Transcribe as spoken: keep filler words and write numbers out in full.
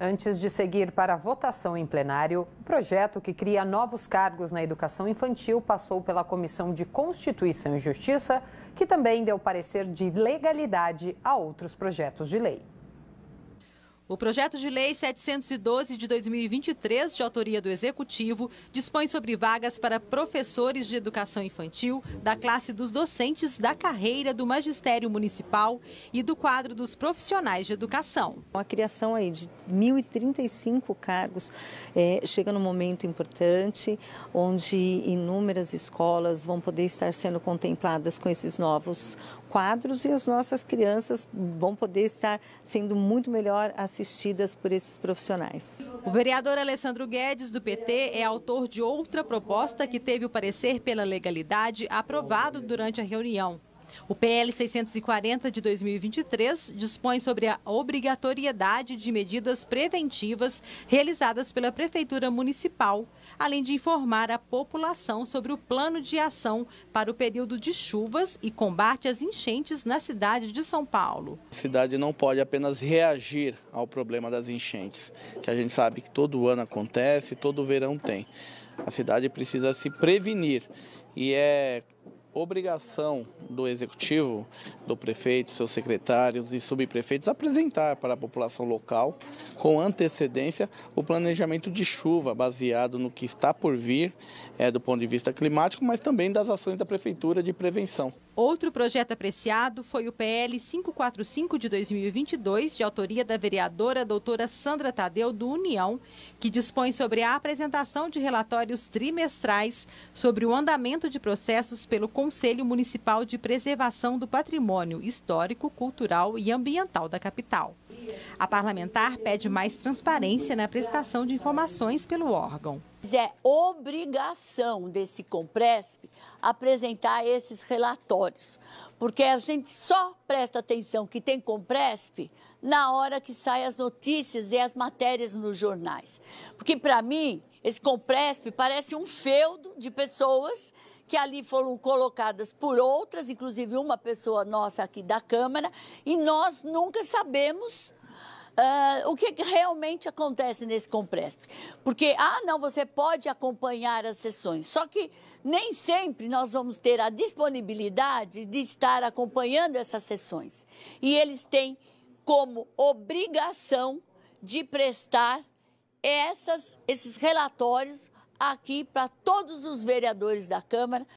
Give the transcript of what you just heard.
Antes de seguir para a votação em plenário, o projeto que cria novos cargos na educação infantil passou pela Comissão de Constituição e Justiça, que também deu parecer de legalidade a outros projetos de lei. O projeto de lei setecentos e doze de dois mil e vinte e três, de autoria do Executivo, dispõe sobre vagas para professores de educação infantil da classe dos docentes da carreira do magistério municipal e do quadro dos profissionais de educação. A criação aí de mil e trinta e cinco cargos é, chega num momento importante, onde inúmeras escolas vão poder estar sendo contempladas com esses novos quadros e as nossas crianças vão poder estar sendo muito melhor assistidas por esses profissionais. O vereador Alessandro Guedes, do P T, é autor de outra proposta que teve o parecer pela legalidade aprovado durante a reunião. O P L seiscentos e quarenta de dois mil e vinte e três dispõe sobre a obrigatoriedade de medidas preventivas realizadas pela Prefeitura Municipal, além de informar a população sobre o plano de ação para o período de chuvas e combate às enchentes na cidade de São Paulo. A cidade não pode apenas reagir ao problema das enchentes, que a gente sabe que todo ano acontece, todo verão tem. A cidade precisa se prevenir e é obrigação do Executivo, do prefeito, seus secretários e subprefeitos apresentar para a população local, com antecedência, o planejamento de chuva baseado no que está por vir, é, do ponto de vista climático, mas também das ações da Prefeitura de prevenção. Outro projeto apreciado foi o P L quinhentos e quarenta e cinco de dois mil e vinte e dois, de autoria da vereadora doutora Sandra Tadeu, do União, que dispõe sobre a apresentação de relatórios trimestrais sobre o andamento de processos pelo Conselho Municipal de Preservação do Patrimônio Histórico, Cultural e Ambiental da capital. A parlamentar pede mais transparência na prestação de informações pelo órgão. É obrigação desse Compresp apresentar esses relatórios, porque a gente só presta atenção que tem Compresp na hora que saem as notícias e as matérias nos jornais. Porque, para mim, esse Compresp parece um feudo de pessoas que ali foram colocadas por outras, inclusive uma pessoa nossa aqui da Câmara, e nós nunca sabemos Uh, o que realmente acontece nesse Compresp. Porque, ah, não, você pode acompanhar as sessões, só que nem sempre nós vamos ter a disponibilidade de estar acompanhando essas sessões. E eles têm como obrigação de prestar essas, esses relatórios aqui para todos os vereadores da Câmara.